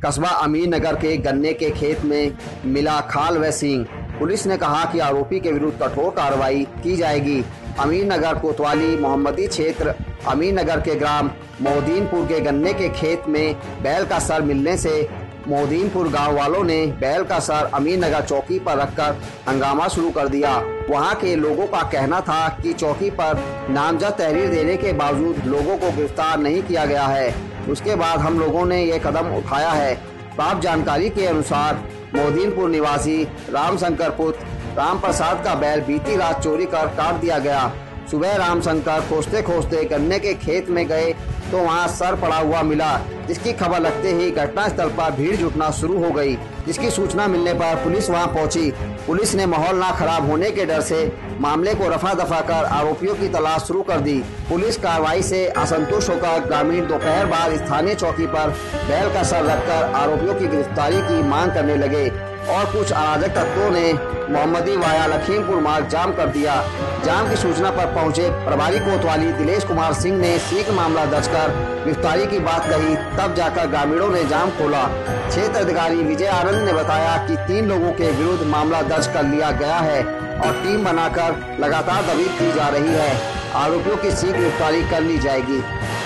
कस्बा अमीन नगर के गन्ने के खेत में मिला खाल व सींग। पुलिस ने कहा कि आरोपी के विरुद्ध कठोर कार्रवाई की जाएगी। अमीन नगर कोतवाली मोहम्मदी क्षेत्र अमीन नगर के ग्राम मोहद्दीनपुर के गन्ने के खेत में बैल का सर मिलने से मोहद्दीनपुर गांव वालों ने बैल का सर अमीन नगर चौकी पर रखकर हंगामा शुरू कर दिया। वहां के लोगों का कहना था कि चौकी पर नामजद तहरीर देने के बावजूद लोगों को गिरफ्तार नहीं किया गया है। उसके बाद हम लोगों ने ये कदम उठाया है। प्राप्त जानकारी के अनुसार मोहद्दीनपुर निवासी रामशंकर पुत्र राम प्रसाद का बैल बीती रात चोरी कर काट दिया गया। सुबह रामशंकर खोजते खोजते गन्ने के खेत में गए तो वहां सर पड़ा हुआ मिला, जिसकी खबर लगते ही घटनास्थल पर भीड़ जुटना शुरू हो गई। जिसकी सूचना मिलने पर पुलिस वहां पहुंची। पुलिस ने माहौल ना खराब होने के डर से मामले को रफा दफा कर आरोपियों की तलाश शुरू कर दी। पुलिस कार्रवाई से असंतुष्ट होकर ग्रामीण दोपहर बाद स्थानीय चौकी पर बैल का सर रखकर आरोपियों की गिरफ्तारी की मांग करने लगे और कुछ अराजक तत्वों ने मोहम्मदी वाया लखीमपुर मार्ग जाम कर दिया। जाम की सूचना पर पहुंचे प्रभारी कोतवाली दिलेश कुमार सिंह ने शीघ्र मामला दर्ज कर गिरफ्तारी की बात कही। तब जाकर ग्रामीणों ने जाम खोला। क्षेत्र अधिकारी विजय आनंद ने बताया कि 3 लोगों के विरुद्ध मामला दर्ज कर लिया गया है और टीम बनाकर लगातार दबिश की जा रही है। आरोपियों की शीघ्र गिरफ्तारी कर ली जाएगी।